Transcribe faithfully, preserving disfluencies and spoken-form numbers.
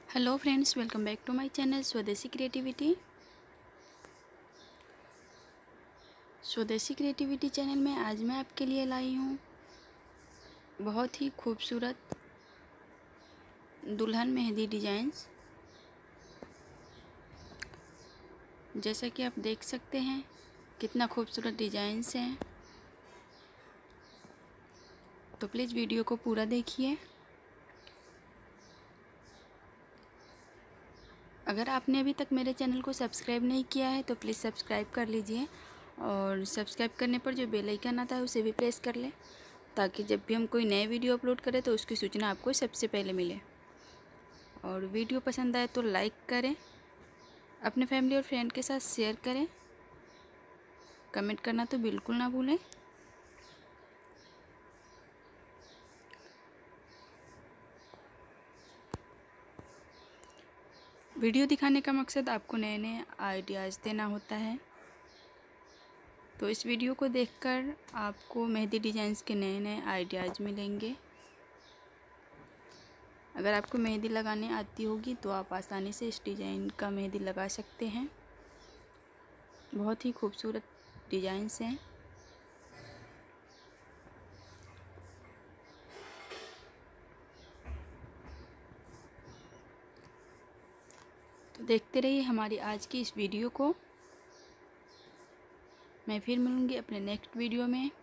Hello friends, welcome back to my channel Swadeshi creativity. Swadeshi creativity channel में आज मैं आपके लिए लाई हूँ बहुत ही खूबसूरत दुल्हन मेहंदी डिज़ाइंस। जैसा कि आप देख सकते हैं कितना खूबसूरत डिज़ाइंस हैं, तो प्लीज़ वीडियो को पूरा देखिए। अगर आपने अभी तक मेरे चैनल को सब्सक्राइब नहीं किया है तो प्लीज़ सब्सक्राइब कर लीजिए, और सब्सक्राइब करने पर जो बेल आइकन आता है उसे भी प्रेस कर लें, ताकि जब भी हम कोई नए वीडियो अपलोड करें तो उसकी सूचना आपको सबसे पहले मिले। और वीडियो पसंद आए तो लाइक करें, अपने फैमिली और फ्रेंड के साथ शेयर करें, कमेंट करना तो बिल्कुल ना भूलें। वीडियो दिखाने का मकसद आपको नए नए आइडियाज़ देना होता है, तो इस वीडियो को देखकर आपको मेहंदी डिज़ाइंस के नए नए आइडियाज़ मिलेंगे। अगर आपको मेहंदी लगाने आती होगी तो आप आसानी से इस डिज़ाइन का मेहंदी लगा सकते हैं। बहुत ही खूबसूरत डिज़ाइंस हैं। तो देखते रहिए हमारी आज की इस वीडियो को। मैं फिर मिलूँगी अपने नेक्स्ट वीडियो में।